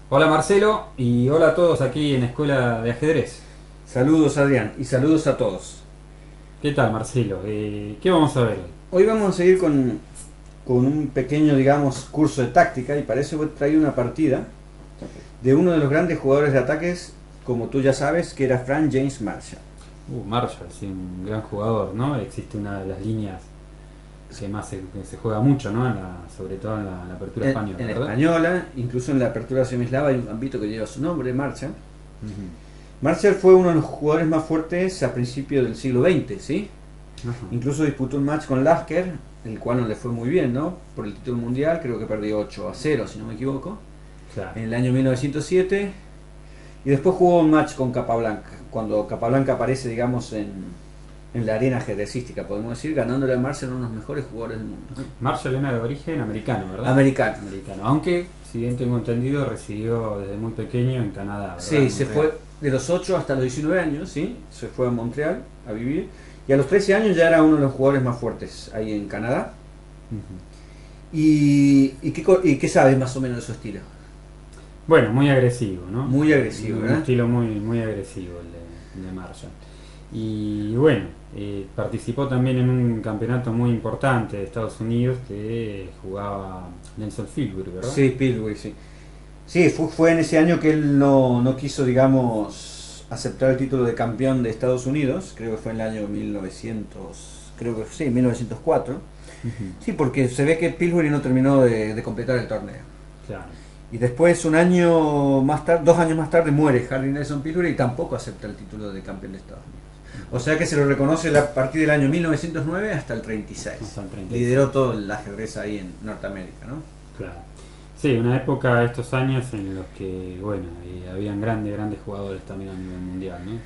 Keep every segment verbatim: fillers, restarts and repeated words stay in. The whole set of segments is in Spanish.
Hola Marcelo y hola a todos aquí en Escuela de Ajedrez. Saludos Adrián y saludos a todos. ¿Qué tal Marcelo? Eh, ¿qué vamos a ver hoy? Hoy vamos a seguir con, con un pequeño, digamos, curso de táctica y para eso he traído una partida de uno de los grandes jugadores de ataques, como tú ya sabes, que era Frank James Marshall. Uh, Marshall, sí, un gran jugador, ¿no? Existe una de las líneas que más se, que se juega mucho, ¿no? En la- sobre todo en la, en la apertura En, española, en la ¿verdad? española, incluso en la apertura semislava hay un gambito que lleva su nombre, Marshall. Ujú. Marshall fue uno de los jugadores más fuertes a principios del siglo veinte, ¿sí? Ajá, Incluso disputó un match con Lasker, el cual no le fue muy bien, ¿no? Por el título mundial, creo que perdió ocho a cero, si no me equivoco, claro. en el año mil novecientos siete. Y después jugó un match con Capablanca, cuando Capablanca aparece, digamos, en, en la arena ajedrecística, podemos decir, ganándole a Marcel, uno de los mejores jugadores del mundo, ¿no? Marshall era de origen americano, ¿verdad? Americano. Americano, aunque, si bien tengo entendido, residió desde muy pequeño en Canadá, ¿verdad? Sí, En se Montreal. fue de los ocho hasta los diecinueve años, ¿sí? Se fue a Montreal a vivir. Y a los trece años ya era uno de los jugadores más fuertes ahí en Canadá. Ujú. ¿Y, y, qué, y qué sabes más o menos de su estilo? Bueno, muy agresivo, ¿no? Muy agresivo, Un, un ¿verdad? estilo muy, muy agresivo el de, el de Marshall. Y bueno, eh, participó también en un campeonato muy importante de Estados Unidos que jugaba Nelson Fieldwood, ¿verdad? Sí, Pillsbury, sí. Sí, fue, fue en ese año que él no, no quiso, digamos, aceptar el título de campeón de Estados Unidos, creo que fue en el año mil novecientos, creo que sí, mil novecientos cuatro. Ujú, Sí, porque se ve que Pillsbury no terminó de, de completar el torneo. claro. Y después, un año más tarde, dos años más tarde, muere Harry Nelson Pillsbury y tampoco acepta el título de campeón de Estados Unidos. O sea que se lo reconoce a partir del año mil novecientos nueve hasta el treinta y seis. Hasta el treinta y seis, Lideró todo el ajedrez ahí en Norteamérica, ¿no? claro. Sí, una época, estos años en los que, bueno, eh, habían grandes, grandes jugadores también a nivel mundial, ¿no?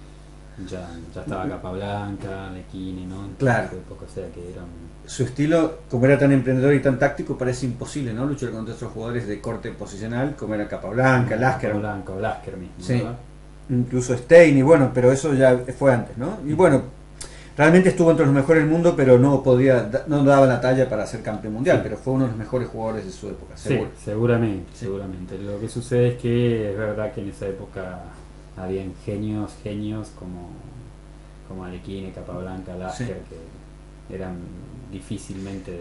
Ya, ya estaba Capablanca, Lequini, ¿no? En Claro. esa época, o sea que eran... Su estilo, como era tan emprendedor y tan táctico, parece imposible, ¿no? Luchar contra otros jugadores de corte posicional, como era Capablanca, Lasker, Capablanca o Lasker mismo, sí, ¿verdad? incluso Stein, y bueno, pero eso ya fue antes, ¿no? Y bueno, realmente estuvo entre los mejores del mundo, pero no podía, no daba la talla para ser campeón mundial, Sí, pero fue uno de los mejores jugadores de su época, sí, seguro. seguramente, Sí, seguramente. Lo que sucede es que es verdad que en esa época habían genios, genios como, como Alekhine, Capablanca, sí. Lasker, que eran difícilmente,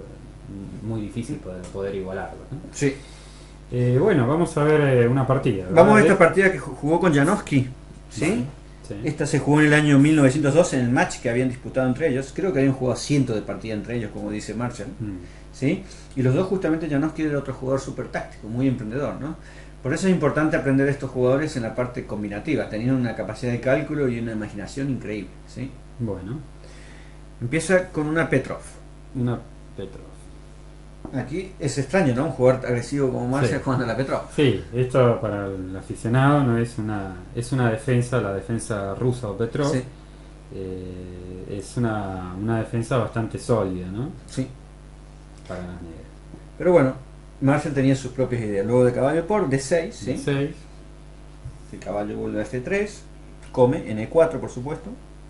muy difícil poder, poder igualarlos, ¿no? Sí. Eh, bueno, vamos a ver eh, una partida, Vamos ¿verdad? a esta De... partida que jugó con Janowski, Vale, ¿sí? sí. Esta se jugó en el año mil novecientos dos en el match que habían disputado entre ellos. Creo que habían jugado cientos de partidas entre ellos, como dice Marshall. Mm, ¿Sí? Y los dos, justamente, Janowski era otro jugador súper táctico, muy emprendedor, ¿no? Por eso es importante aprender a estos jugadores en la parte combinativa, teniendo una capacidad de cálculo y una imaginación increíble, ¿sí? bueno, Empieza con una Petrov. una Petrov. Aquí es extraño, ¿no? Un jugador agresivo como Sí. Marshall jugando a la Petrov. Sí, esto para el aficionado no es una, es una defensa, la defensa rusa o Petrov, Sí, eh, es una, una defensa bastante sólida, ¿no? sí. Para las negras. Pero bueno, Marshall tenía sus propias ideas. Luego de caballo por D seis, De ¿sí? seis, El caballo vuelve a F tres, come en E cuatro, por supuesto.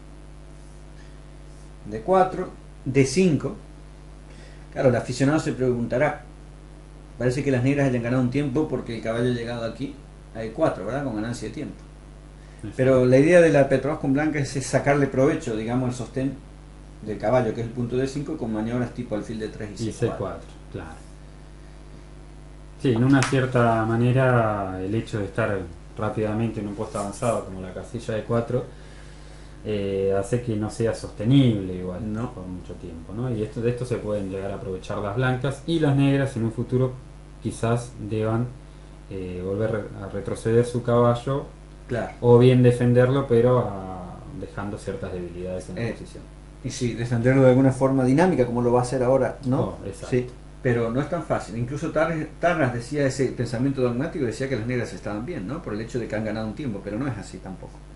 D cuatro, D cinco. Claro, el aficionado se preguntará, parece que las negras hayan ganado un tiempo porque el caballo ha llegado aquí a E cuatro, ¿verdad? Con ganancia de tiempo. Pero la idea de la Petrov con blanca es sacarle provecho, digamos, al sostén del caballo, que es el punto D cinco, con maniobras tipo alfil de tres y y C cuatro. C cuatro, claro. Sí, en una cierta manera el hecho de estar rápidamente en un puesto avanzado como la casilla de cuatro eh, hace que no sea sostenible igual No, por mucho tiempo, ¿no? Y esto, de esto se pueden llegar a aprovechar las blancas y las negras en un futuro quizás deban eh, volver a retroceder su caballo claro. o bien defenderlo pero a- dejando ciertas debilidades en la Eh, posición. y sí, defenderlo de alguna forma dinámica, como lo va a hacer ahora, ¿no? Oh, exacto. Sí, pero no es tan fácil. Incluso Tar- Tarras decía ese pensamiento dogmático, decía que las negras estaban bien, ¿no? Por el hecho de que han ganado un tiempo, pero no es así tampoco.